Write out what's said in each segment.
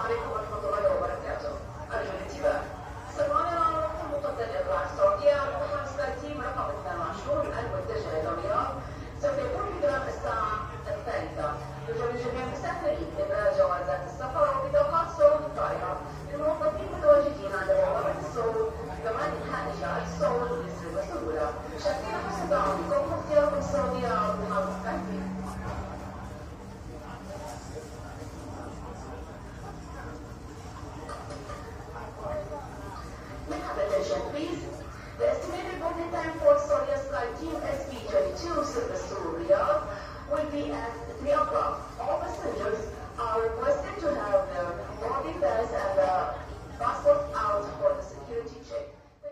عليكم ورحمة الله وبركاته. الانتباه. سمعنا مقدم الرأس السعودية متحمس تيم رقم 22 المتجه إلى الرياض سوف يكون بإجراء الساعة 3. يرجى من جميع المسافرين إبراز جوازات السفر وبطاقات صوت الطائرة للموظفين المتواجدين عند بوابة الصوت كمان إنهاء إجراء الصوت بيسر وسهولة. شاكرين حسن دعمكم واختياركم السعودية وبحافظ التنفيذ. Please, the estimated boarding time for Saudia Sky Team SB22 service to Riyadh will be at 3 o'clock. All passengers are requested to have their boarding pass and passport out for the security check.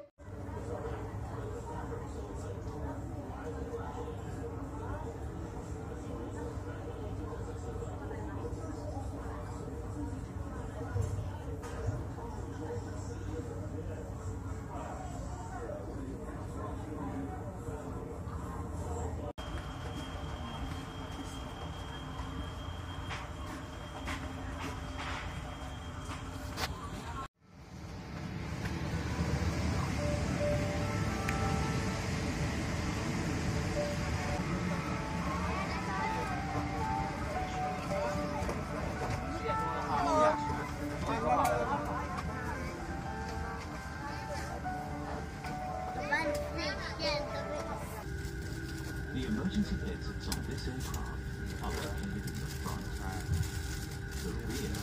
The emergency exits on this aircraft are located in the front, the rear,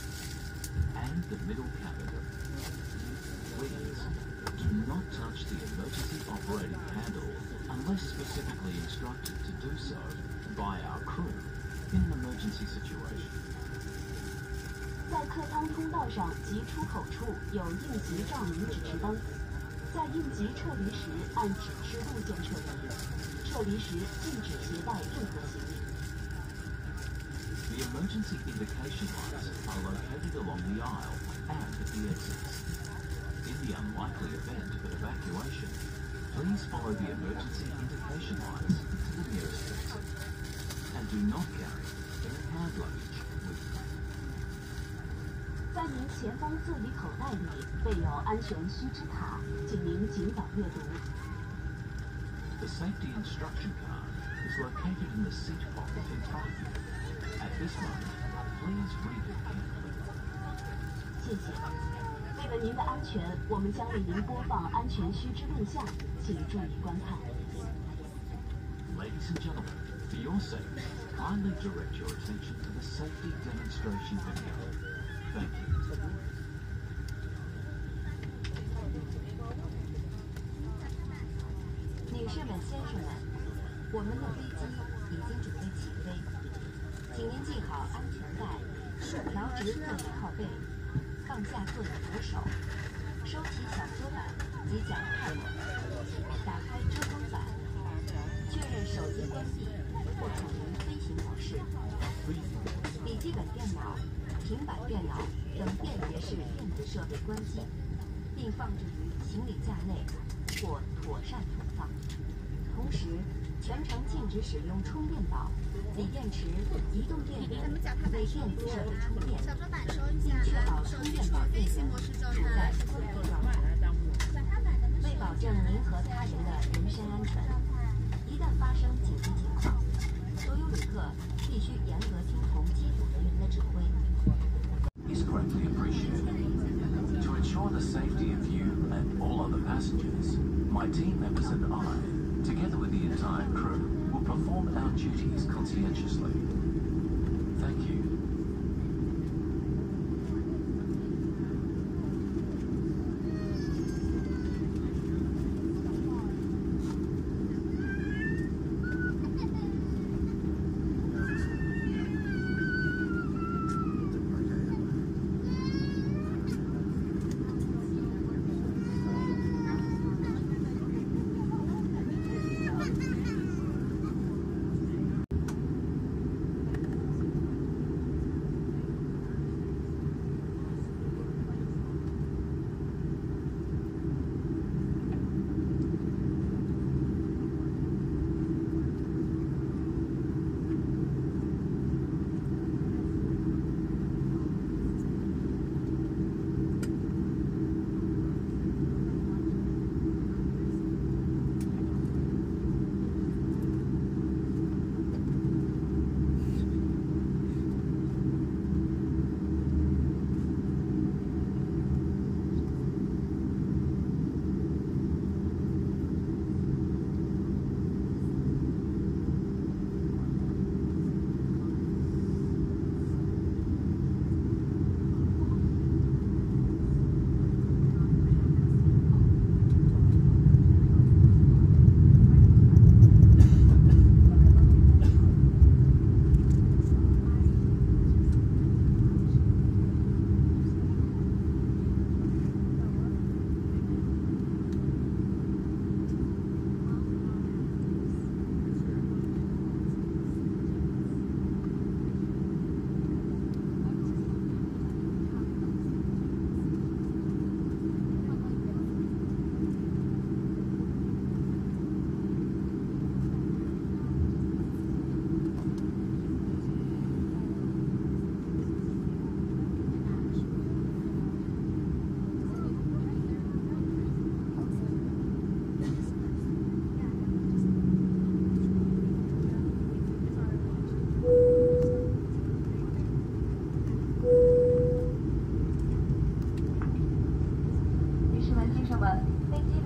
and the middle cabin. Please do not touch the emergency operating handle unless specifically instructed to do so by our crew in an emergency situation. 在客舱通道上及出口处有应急照明指示灯，在应急撤离时按指示路线撤离。撤离时禁止携带任何行李。 The emergency indication lights are located along the aisle and at the exits. In the unlikely event of evacuation, please follow the emergency indication lights to the nearest exit, and do not carry any hand luggage with you. 在您前方座椅口袋里备有安全须知卡，请您尽早阅读。 The safety instruction card is located in the seat pocket in front of you. At this moment, please read it carefully. 谢谢。为了您的安全，我们将为您播放安全须知录像，请注意观看。 Ladies and gentlemen, for your safety, kindly direct your attention to the safety demonstration video. Thank you. 女士们、先生们，我们的飞机已经准备起飞，请您系好安全带，调直座椅靠背，放下座椅扶手，收起小桌板及脚踏板，打开遮光板，确认手机关闭或处于飞行模式。笔记本电脑、平板电脑等便携式电子设备关机，并放置于行李架内或妥善存放。同时，全程禁止使用充电宝、锂电池、移动电源为电子设备充电，并确保充电宝电源处在关闭状态。为保证您和他人的人身安全，一旦发生紧急情况，所有旅客必须严格听从机组人员的指挥。 Is greatly appreciated. To ensure the safety of you and all other passengers, my team members and I, together with the entire crew, will perform our duties conscientiously. Thank you.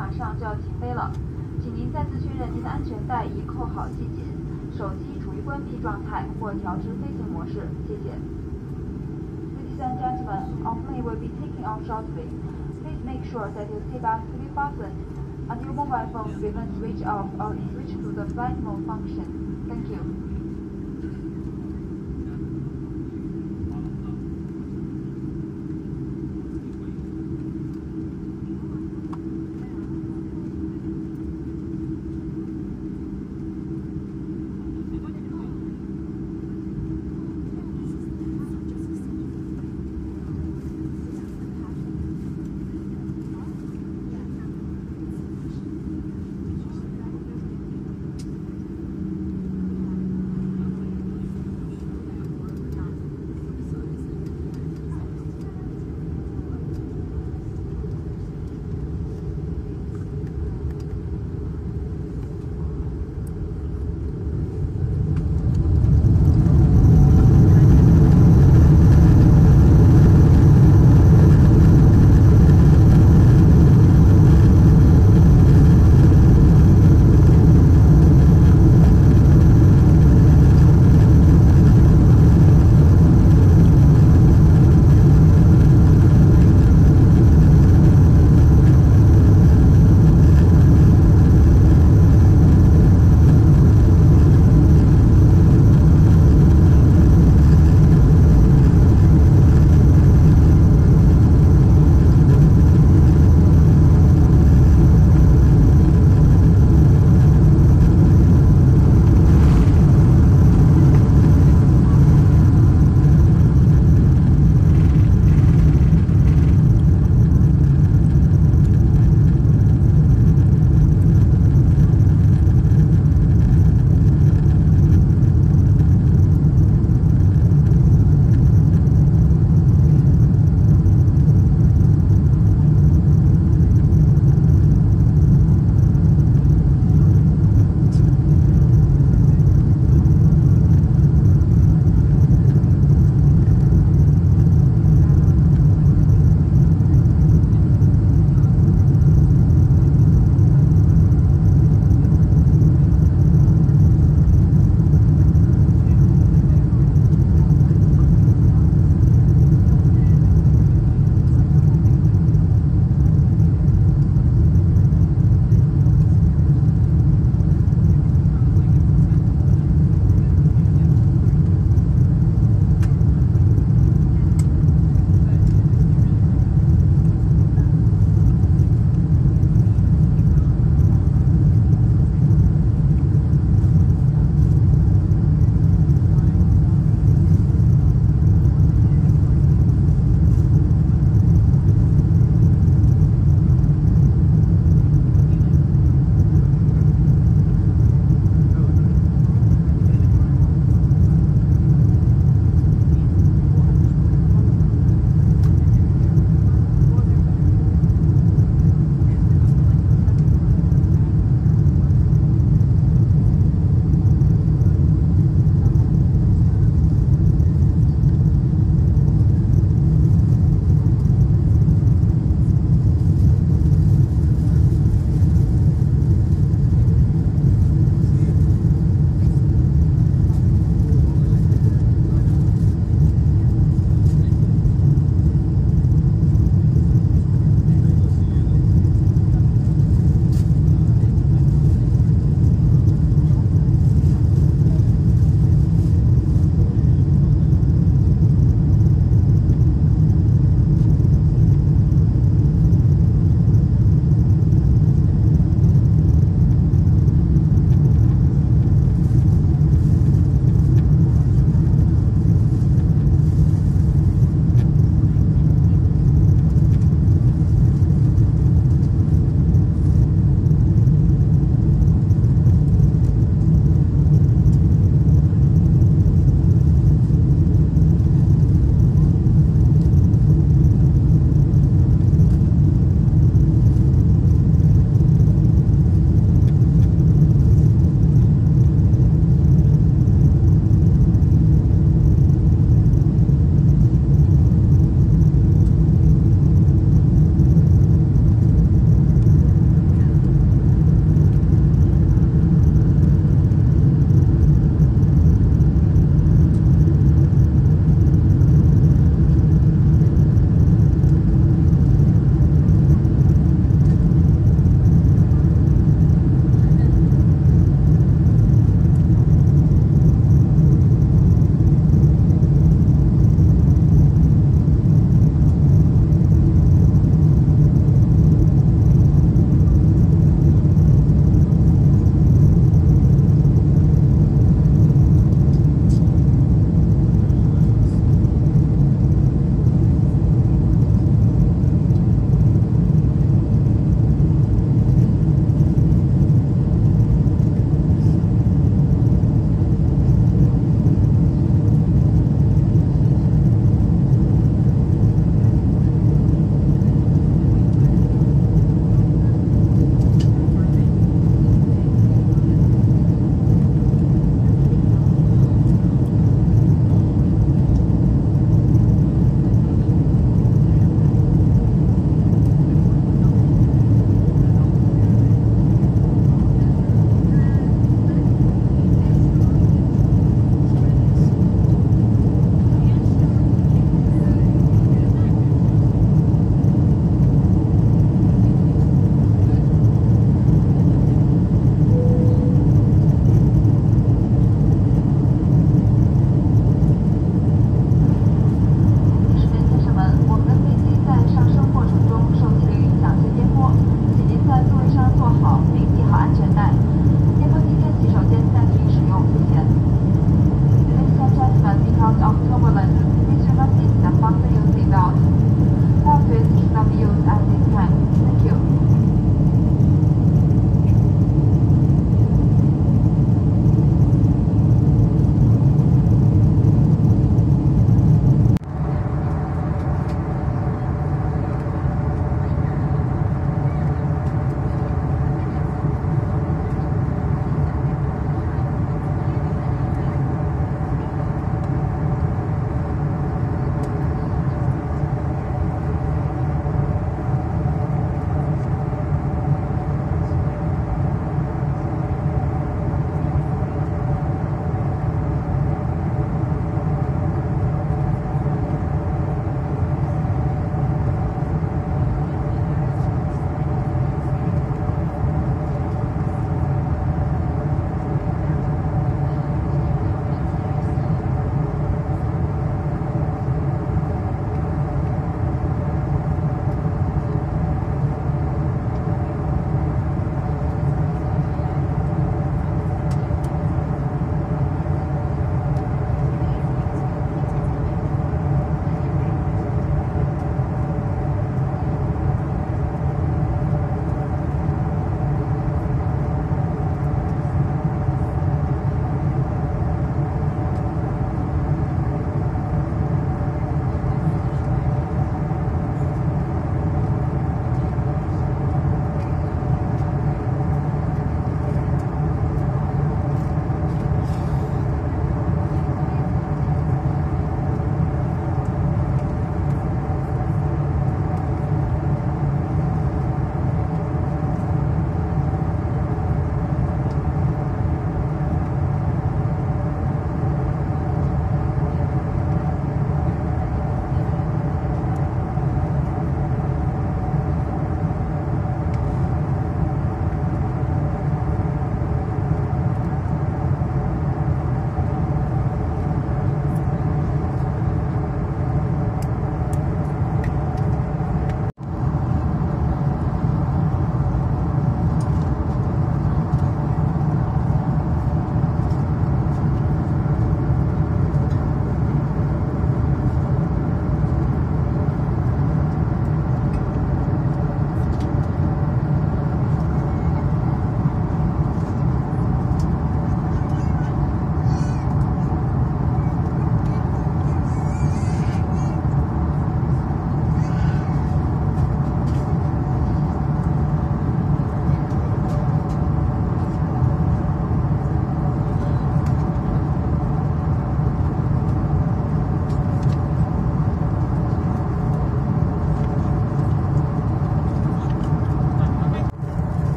马上就要起飞了，请您再次确认您的安全带已扣好系紧，手机处于关闭状态或调至飞行模式。谢谢。Ladies and gentlemen, our plane will be taking off shortly. Please make sure that your seatbelt is fully fastened and your mobile phone remains switched off or is switched to the flight mode function. Thank you.